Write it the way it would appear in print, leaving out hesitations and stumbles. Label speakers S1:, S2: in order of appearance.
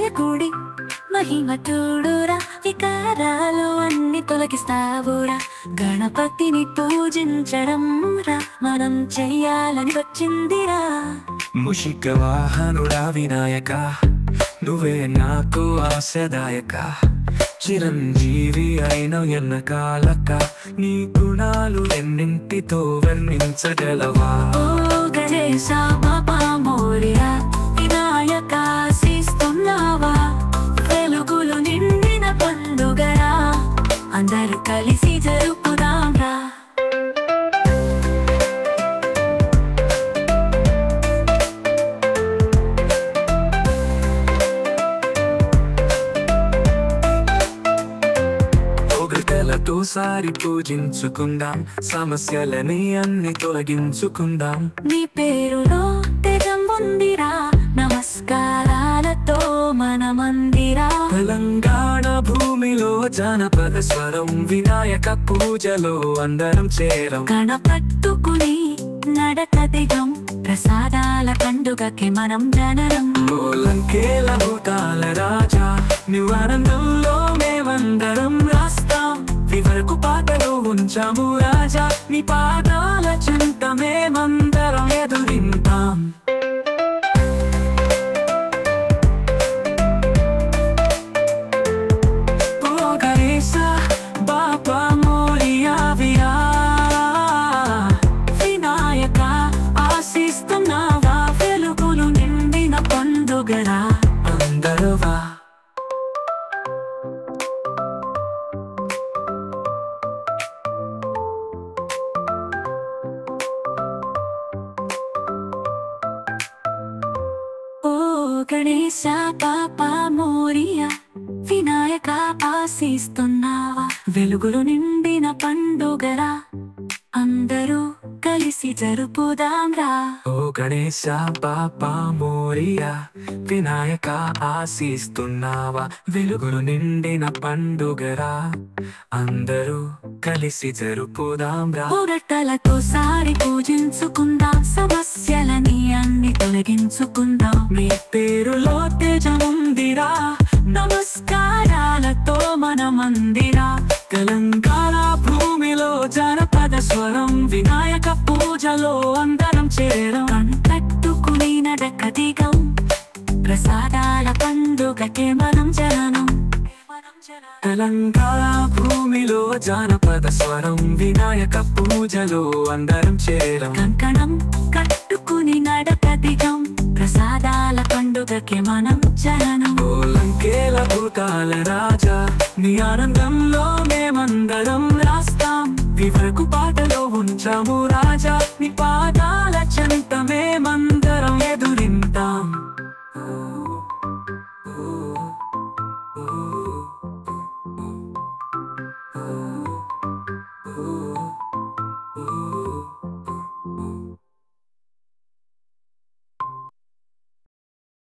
S1: నాయకుడి మహిమ చూడురా, వికారాలు అన్ని తొలగిస్తావురా. గణపతిని పూజించడం రా మనం చెయ్యాలని వచ్చిందిరా.
S2: ముషిక వాహనుడా వినాయక, నువ్వే నాకు ఆశదాయక. చిరంజీవి అయిన ఎన్నకాలక, నీ గుణాలు ఎన్నింటితో వర్ణించగలవా.
S1: ఓ గణేశ బాబా మోరియా, వినాయక ఆశిస్తున్నావా. వెలుగులు నిండిన పండుగరా, అందరూ కలిసి జరుపుదాం రా.
S2: సారి పూజించుకుందాం, సమస్యలని అన్ని తొలగించుకుందాం.
S1: నీ పేరులో తెగం ఉందిరా, నమస్కారాలతో మన మందిరా.
S2: తెలంగాణ భూమిలో జానపద స్వరం, వినాయక పూజలో అందరం చేరం.
S1: గణపట్టుకుని నడక దిగం, ప్రసాదాల పండుగకి మనం జననం.
S2: లంకేల భూతాల రాజా, నువ్వు ఆనందంలో మేమందరం రాస్తాం. వివరకు పాటలో ఉంచాము రాజా, నీ పాదాల చింత మేమందరం ఎదురింటాం. ఓ గణేశ బాబా మోరియా వియా, వినాయక ఆశిస్తున్నావా. వెలుగులు నిండిన పండుగరా, అందరువా. గణేశ బాబా మోరియా, వినాయక ఆశిస్తున్నావా. వెలుగులు నిండిన పండుగరా, అందరూ కలిసి జరుపుదాం రా. ఓ గణేశ బాబా మోరియా, వినాయక ఆశిస్తున్నావా. వెలుగులు నిండిన పండుగరా, అందరూ కలిసి జరుపుదాం రా.
S1: పూరట్టలతో సారి పూజించుకుందాం, సమస్యలని అన్ని తొలగించుకుందాం.
S2: మీ పేరులో తేజముందిరా, నమస్కారాలతో మన మందిరా. తెలంగాణ భూమిలో జానపద స్వరం, వినాయక పూజలో అందరం చేరం.
S1: కట్టుకుని నడక దిగం, ప్రసాదాల పండుగకే మనం జననం.
S2: తెలంగాణ భూమిలో జానపద స్వరం, వినాయక పూజలో అందరం చేరం.
S1: కంకణం కట్టుకుని నడక దిగం, ప్రసాదాల పండుగకే మనం జననం.
S2: లంకేల భూతాల రాజా, నీ ఆనందంలో మేమందరం రాస్తాం. వివరకు పాటలో ఉంచాము రాజా, నీ పాదాల చెంత మేమందరం ఎదురింటాం. Oh